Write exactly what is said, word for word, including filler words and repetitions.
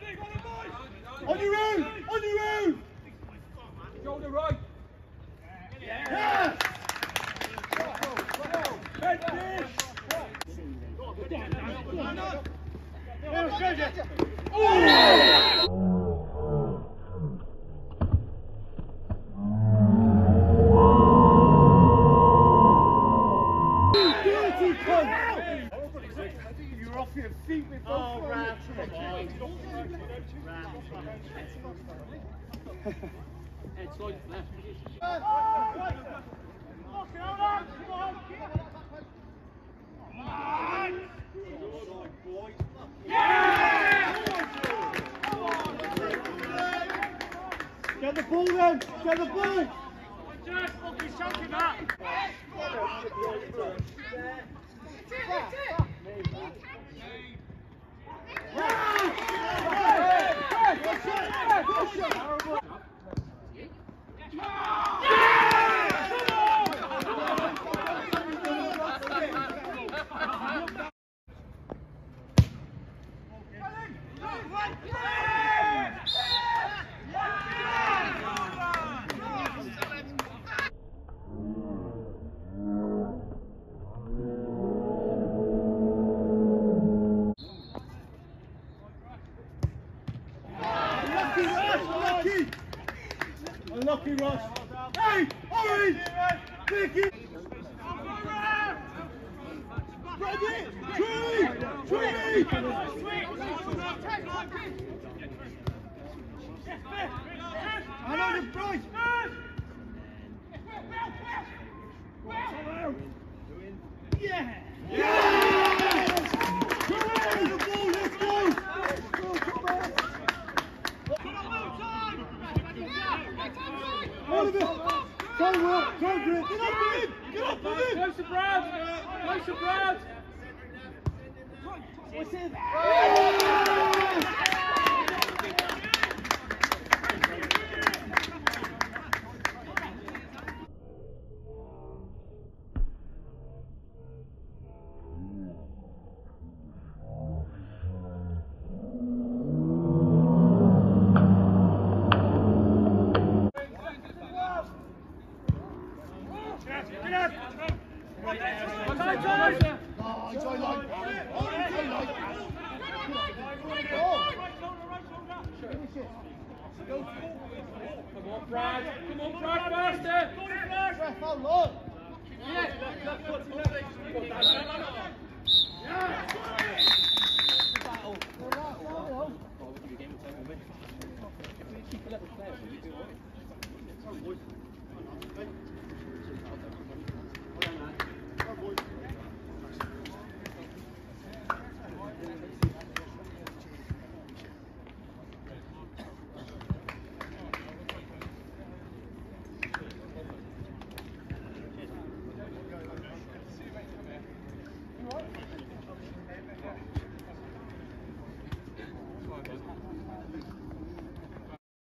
On your own! On your own! Shoulder right! Yes! Head fish! Dirty cunt! You're off your feet with both. Oh, Ram, come on. Head slide left. Get the ball then! Get the ball! Just fucking choking that! Unlucky, Ross. Hey, orange! Vicky! Ready! Tree! Tree! And on the price! Yeah! Yes! Hooray! The ball, let's go! Let's go, come on! Oliver! Time up! Time for it! Get up with him! Get up with him! Close to Brad! Close to Brad! What's it? Come on, Brad! Come on, Brad, faster! Ref, how long? Yeah, left, left foot, left leg. Battle. Keep a level player, will you do all right?